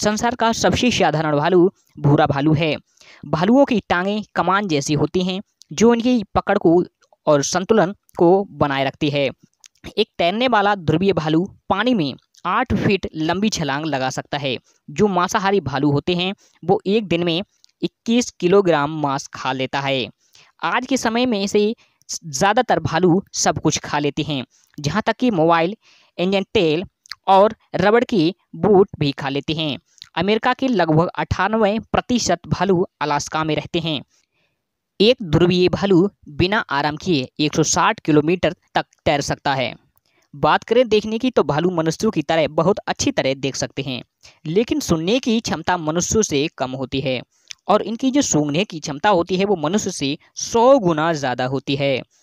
संसार का सबसे साधारण भालू भूरा भालू है। भालुओं की टांगें कमान जैसी होती हैं, जो उनकी पकड़ को और संतुलन को बनाए रखती है। एक तैरने वाला ध्रुवीय भालू पानी में 8 फीट लंबी छलांग लगा सकता है। जो मांसाहारी भालू होते हैं वो एक दिन में 21 किलोग्राम मांस खा लेता है। आज के समय में से ज़्यादातर भालू सब कुछ खा लेते हैं, जहाँ तक कि मोबाइल, इंजन तेल और रबड़ की बूट भी खा लेते हैं। अमेरिका के लगभग 98% भालू अलास्का में रहते हैं। एक ध्रुवीय भालू बिना आराम किए 160 किलोमीटर तक तैर सकता है। बात करें देखने की तो भालू मनुष्यों की तरह बहुत अच्छी तरह देख सकते हैं, लेकिन सुनने की क्षमता मनुष्यों से कम होती है और इनकी जो सूंघने की क्षमता होती है वो मनुष्य से 100 गुना ज़्यादा होती है।